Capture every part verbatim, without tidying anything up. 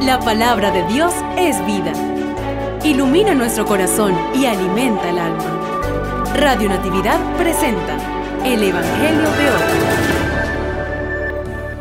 La palabra de Dios es vida. Ilumina nuestro corazón y alimenta el alma. Radio Natividad presenta el Evangelio de hoy.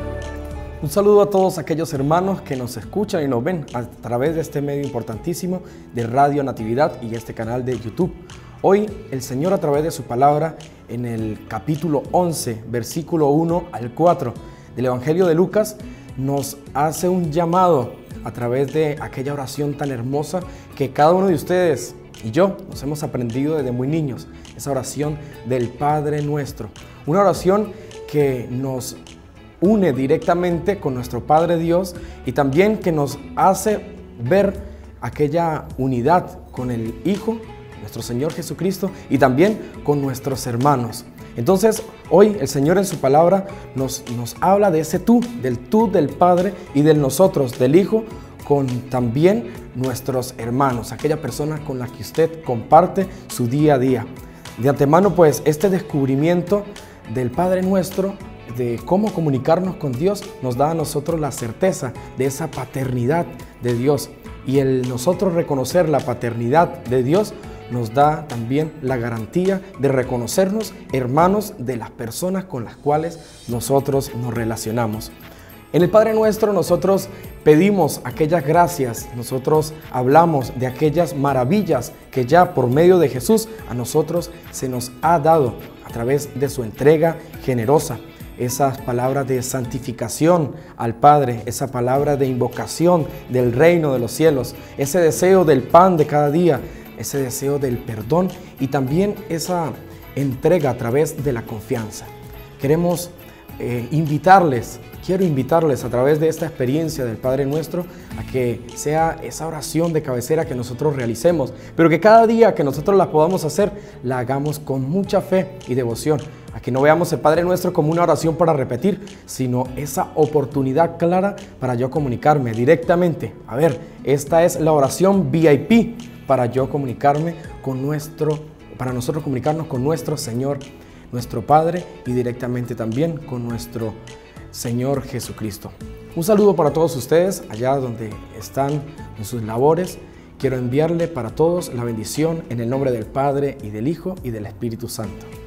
Un saludo a todos aquellos hermanos que nos escuchan y nos ven a través de este medio importantísimo de Radio Natividad y este canal de YouTube. Hoy el Señor, a través de su palabra, en el capítulo once, versículo uno al cuatro del Evangelio de Lucas, nos hace un llamado a través de aquella oración tan hermosa que cada uno de ustedes y yo nos hemos aprendido desde muy niños, esa oración del Padre Nuestro, una oración que nos une directamente con nuestro Padre Dios y también que nos hace ver aquella unidad con el Hijo, nuestro Señor Jesucristo, y también con nuestros hermanos. Entonces, hoy el Señor en su palabra nos, nos habla de ese tú, del tú del Padre y del nosotros, del Hijo, con también nuestros hermanos, aquella persona con la que usted comparte su día a día. De antemano, pues, este descubrimiento del Padre Nuestro, de cómo comunicarnos con Dios, nos da a nosotros la certeza de esa paternidad de Dios. Y el nosotros reconocer la paternidad de Dios nos da también la garantía de reconocernos hermanos de las personas con las cuales nosotros nos relacionamos. En el Padre Nuestro nosotros pedimos aquellas gracias, nosotros hablamos de aquellas maravillas que ya por medio de Jesús a nosotros se nos ha dado a través de su entrega generosa. Esas palabras de santificación al Padre, esa palabra de invocación del reino de los cielos, ese deseo del pan de cada día, ese deseo del perdón y también esa entrega a través de la confianza. Queremos eh, invitarles, quiero invitarles a través de esta experiencia del Padre Nuestro a que sea esa oración de cabecera que nosotros realicemos, pero que cada día que nosotros la podamos hacer, la hagamos con mucha fe y devoción. A que no veamos el Padre Nuestro como una oración para repetir, sino esa oportunidad clara para yo comunicarme directamente. A ver, esta es la oración V I P para yo comunicarme con nuestro, para nosotros comunicarnos con nuestro Señor, nuestro Padre y directamente también con nuestro Señor Jesucristo. Un saludo para todos ustedes allá donde están en sus labores. Quiero enviarle para todos la bendición en el nombre del Padre y del Hijo y del Espíritu Santo.